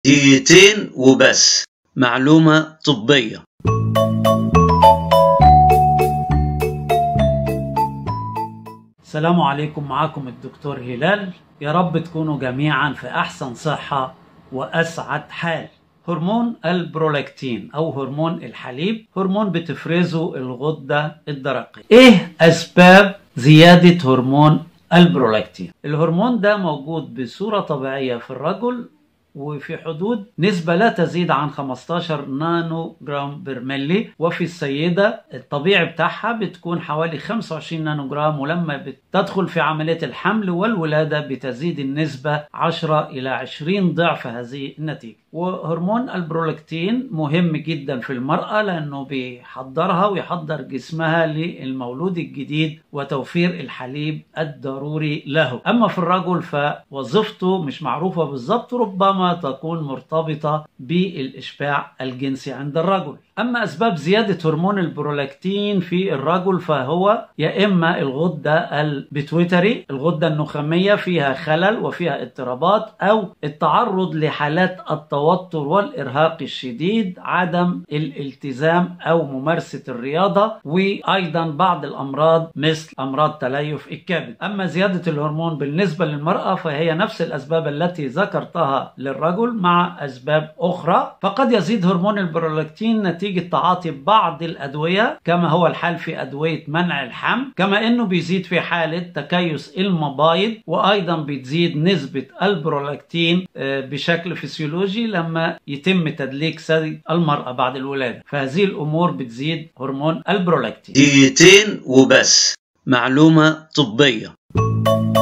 دقيقتين وبس. معلومة طبية. السلام عليكم، معكم الدكتور هلال. يا رب تكونوا جميعا في أحسن صحة وأسعد حال. هرمون البرولاكتين أو هرمون الحليب هرمون بتفرزه الغدة الدرقية. إيه أسباب زيادة هرمون البرولاكتين؟ الهرمون ده موجود بصورة طبيعية في الرجل وفي حدود نسبة لا تزيد عن 15 نانو جرام برملي، وفي السيدة الطبيعي بتاعها بتكون حوالي 25 نانو جرام، ولما بتدخل في عملية الحمل والولادة بتزيد النسبة 10 إلى 20 ضعف هذه النتيجة. وهرمون البرولاكتين مهم جدا في المرأة لأنه بيحضرها ويحضر جسمها للمولود الجديد وتوفير الحليب الضروري له. أما في الرجل فوظيفته مش معروفة بالضبط، ربما تكون مرتبطة بالإشباع الجنسي عند الرجل. أما أسباب زيادة هرمون البرولاكتين في الرجل فهو يا إما الغدة البيتويتري، الغدة النخامية فيها خلل وفيها اضطرابات، أو التعرض لحالات التوتر والإرهاق الشديد، عدم الالتزام أو ممارسة الرياضة، وأيضا بعض الأمراض مثل أمراض تليف الكبد. أما زيادة الهرمون بالنسبة للمرأة فهي نفس الأسباب التي ذكرتها للرجل مع أسباب أخرى. فقد يزيد هرمون البرولاكتين نتيجة تعاطي بعض الأدوية كما هو الحال في أدوية منع الحمل، كما أنه بيزيد في حالة تكيس المبايض، وأيضا بتزيد نسبة البرولاكتين بشكل فسيولوجي لما يتم تدليك ثدي المرأة بعد الولادة. فهذه الأمور بتزيد هرمون البرولاكتين. دقيقتين وبس. معلومة طبية.